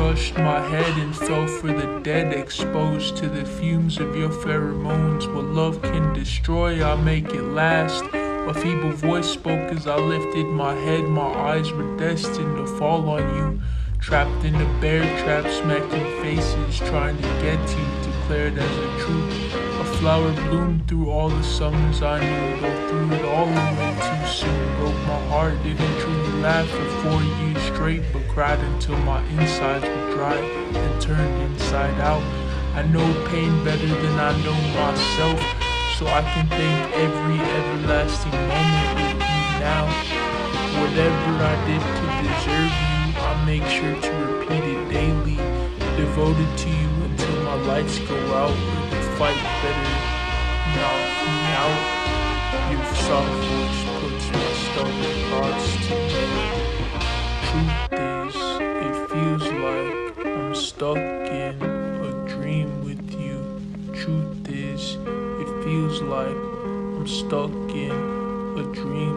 crushed my head and fell for the dead, exposed to the fumes of your pheromones. What love can destroy, I'll make it last. A feeble voice spoke as I lifted my head. My eyes were destined to fall on you. Trapped in a bear trap, smacking faces, trying to get to you, declared as a truth. A flower bloomed through all the summers I knew, though through it all we went too soon. Broke my heart, didn't truly laugh for 4 years straight, but cried until my insides were dry and turned inside out. I know pain better than I know myself, so I can thank every everlasting moment with you now. Whatever I did to deserve you, I make sure to repeat it daily. Devoted to you until my lights go out, or the fight better knock me out. Your soft voice puts my stubborn thoughts to bed. Truth is, it feels like I'm stuck in a dream with you. Truth is, it feels like I'm stuck in a dream